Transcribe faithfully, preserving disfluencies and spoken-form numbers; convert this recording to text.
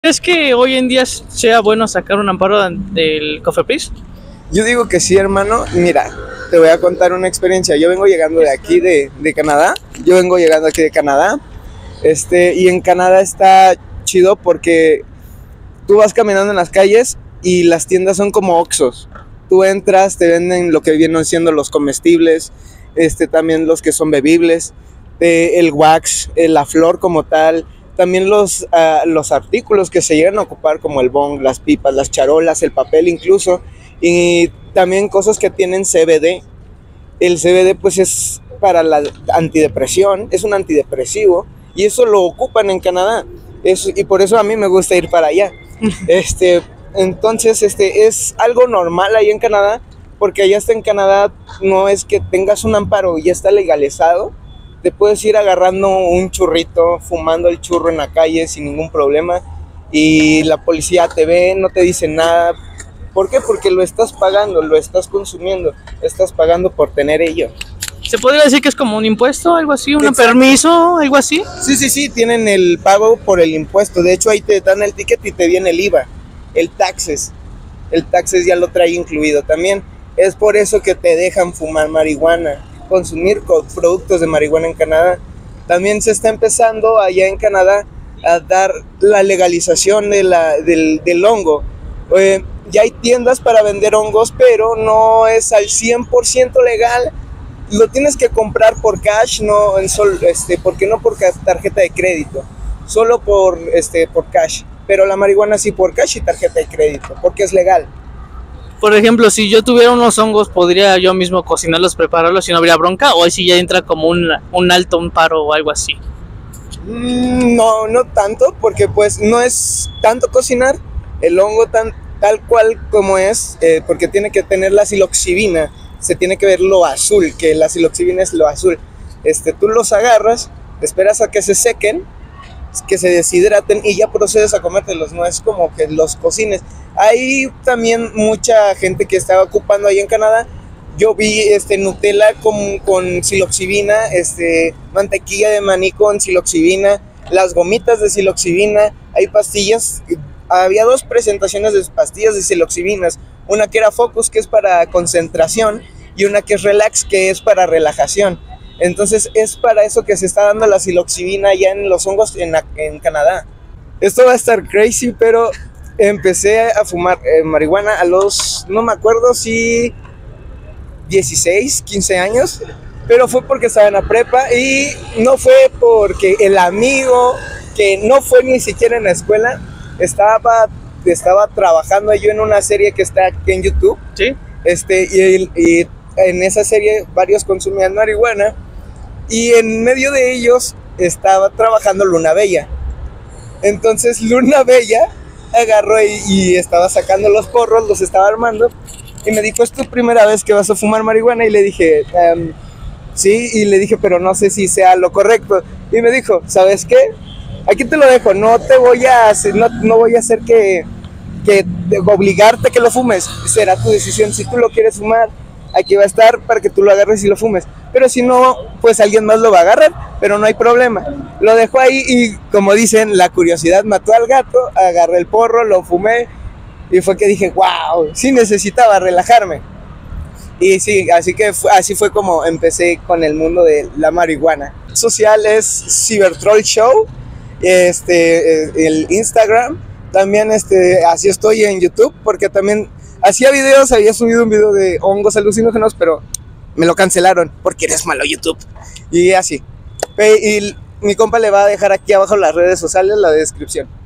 ¿Crees que hoy en día sea bueno sacar un amparo del COFEPRIS? Yo digo que sí, hermano. Mira, te voy a contar una experiencia. Yo vengo llegando de aquí, de, de Canadá. Yo vengo llegando aquí de Canadá. Este, y en Canadá está chido porque tú vas caminando en las calles y las tiendas son como Oxxos. Tú entras, te venden lo que vienen siendo los comestibles, este, también los que son bebibles, eh, el wax, eh, la flor como tal. También los, uh, los artículos que se llegan a ocupar como el bong, las pipas, las charolas, el papel incluso, y también cosas que tienen C B D. El C B D pues es para la antidepresión, es un antidepresivo y eso lo ocupan en Canadá, es, y por eso a mí me gusta ir para allá. este, entonces este, es algo normal ahí en Canadá, porque allá está en Canadá, no es que tengas un amparo y ya está legalizado. Te puedes ir agarrando un churrito, fumando el churro en la calle sin ningún problema y la policía te ve, no te dice nada. ¿Por qué? Porque lo estás pagando, lo estás consumiendo, estás pagando por tener ello. ¿Se podría decir que es como un impuesto, algo así, un Exacto. permiso, algo así? Sí, sí, sí, tienen el pago por el impuesto. De hecho, ahí te dan el ticket y te viene el I V A, el taxes. El taxes ya lo trae incluido también. Es por eso que te dejan fumar marihuana, consumir productos de marihuana en Canadá. También se está empezando allá en Canadá a dar la legalización de la, del, del hongo. Eh, ya hay tiendas para vender hongos, pero no es al cien por ciento legal. Lo tienes que comprar por cash, no en sol, este, porque no por tarjeta de crédito, solo por, este, por cash. Pero la marihuana sí por cash y tarjeta de crédito, porque es legal. Por ejemplo, si yo tuviera unos hongos, ¿podría yo mismo cocinarlos, prepararlos y no habría bronca? ¿O ahí sí ya entra como un, un alto, un paro o algo así? Mm, no, no tanto, porque pues no es tanto cocinar el hongo tan, tal cual como es, eh, porque tiene que tener la psiloxibina, se tiene que ver lo azul, que la psiloxibina es lo azul. Este, tú los agarras, esperas a que se sequen, que se deshidraten y ya procedes a comértelos, no es como que los cocines. Hay también mucha gente que estaba ocupando ahí en Canadá. Yo vi este Nutella con, con psiloxibina, este, mantequilla de maní con psiloxibina, las gomitas de psiloxibina, hay pastillas. Había dos presentaciones de pastillas de psiloxibinas, una que era Focus, que es para concentración, y una que es Relax, que es para relajación. Entonces es para eso que se está dando la psiloxibina ya en los hongos en, en Canadá. Esto va a estar crazy, pero empecé a fumar eh, marihuana a los, no me acuerdo si dieciséis, quince años, pero fue porque estaba en la prepa y no fue porque el amigo, que no fue ni siquiera en la escuela, estaba, estaba trabajando yo en una serie que está aquí en YouTube. Sí. Este, y, y en esa serie varios consumían marihuana y en medio de ellos estaba trabajando Luna Bella. Entonces Luna Bella agarró y, y estaba sacando los porros, los estaba armando y me dijo, ¿es tu primera vez que vas a fumar marihuana? Y le dije, um, sí, y le dije, pero no sé si sea lo correcto. Y me dijo, ¿sabes qué? Aquí te lo dejo, no te voy a hacer, no, no voy a hacer que, que obligarte a que lo fumes, será tu decisión. Si tú lo quieres fumar, aquí va a estar para que tú lo agarres y lo fumes, pero si no, pues alguien más lo va a agarrar, pero no hay problema. Lo dejó ahí y, como dicen, la curiosidad mató al gato, agarré el porro, lo fumé y fue que dije, wow, sí necesitaba relajarme. Y sí, así que fue, así fue como empecé con el mundo de la marihuana. Social es Cybertroll Show, este, el Instagram, también este, así estoy en YouTube, porque también hacía videos, había subido un video de hongos alucinógenos, pero me lo cancelaron porque eres malo YouTube. Y así. Y mi compa le va a dejar aquí abajo las redes sociales, la descripción.